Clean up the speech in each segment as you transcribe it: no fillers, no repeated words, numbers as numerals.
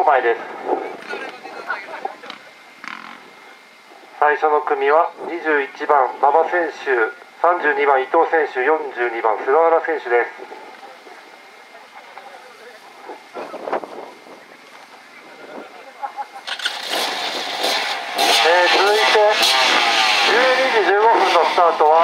前です。最初の組は21番馬場選手、32番伊藤選手、42番菅原選手です。続いて12時15分のスタートは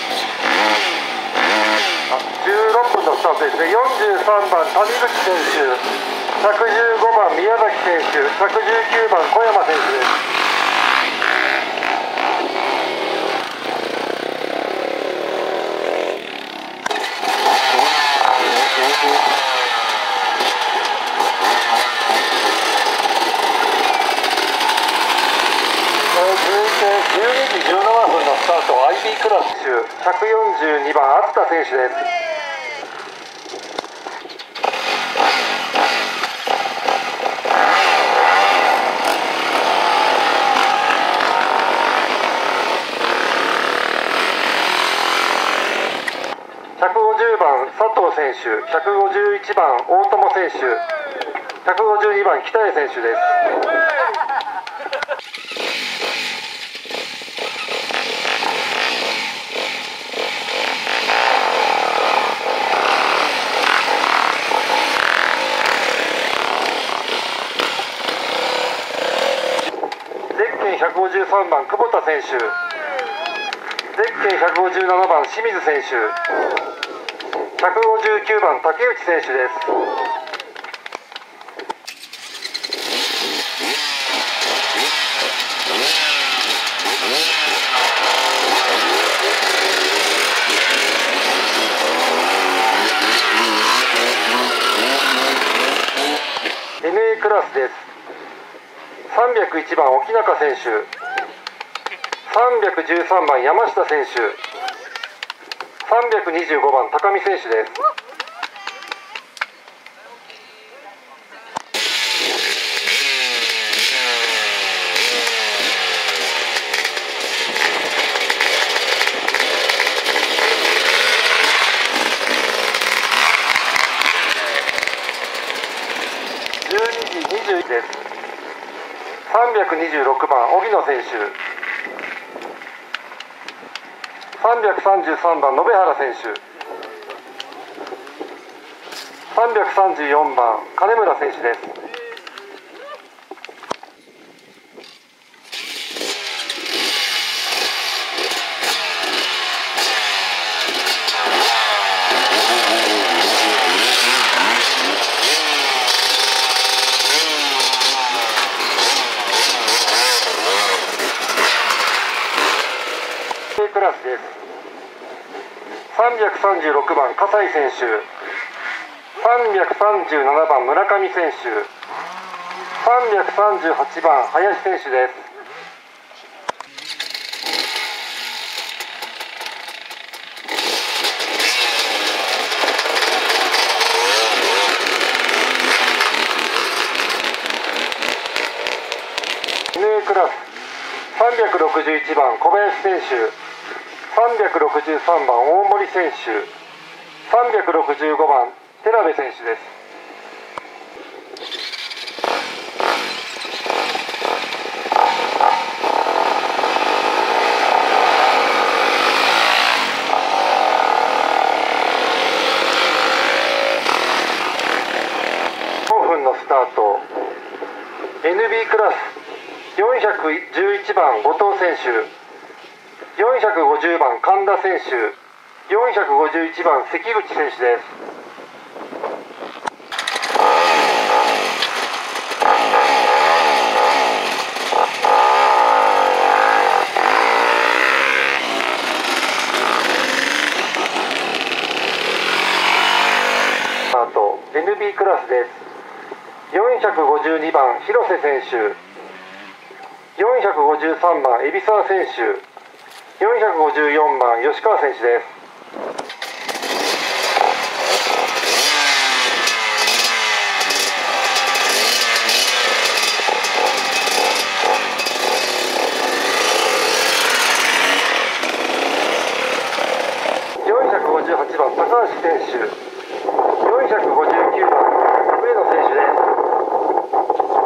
16分のスタートですね。43番谷口選手、115番宮崎選手、119番小山選手です。12時17分のスタート、IB クラス142番熱田選手です。150番佐藤選手、151番大友選手、152番北江選手です。153番久保田選手、ゼッケン157番清水選手、159番竹内選手です。NA クラスです。301番沖中選手、313番山下選手、325番高見選手です。12時21です。326番荻野選手、333番延原選手、334番金村選手です。クラスです。336番葛西選手、337番村上選手、338番林選手です。NA クラス361番小林選手、363番大森選手、365番寺部選手です。5分のスタート。 NB クラス411番後藤選手、450番神田選手、451番関口選手です。あと NB クラスです。452番広瀬選手、453番海老沢選手、454番吉川選手です。458番高橋選手、459番上野選手です。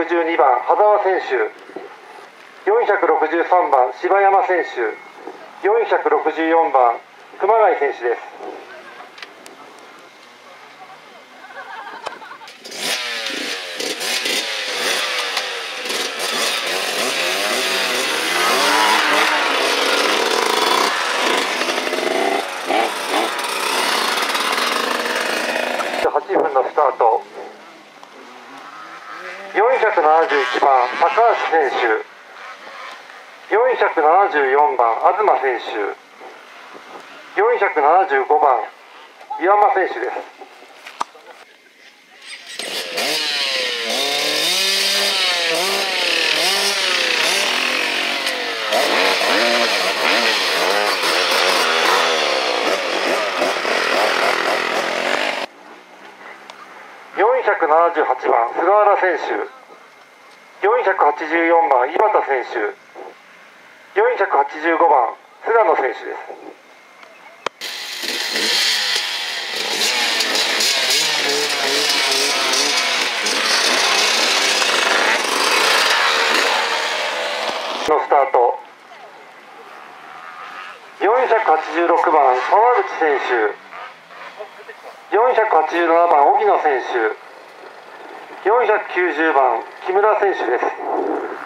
462番羽沢選手、463番柴山選手、464番熊谷選手です。8分のスタート。471番高橋選手、474番東選手、475番岩間選手です。478番菅原選手、484番井端選手、485番菅野選手です。のスタート。486番川口選手、487番荻野選手、490番木村選手です。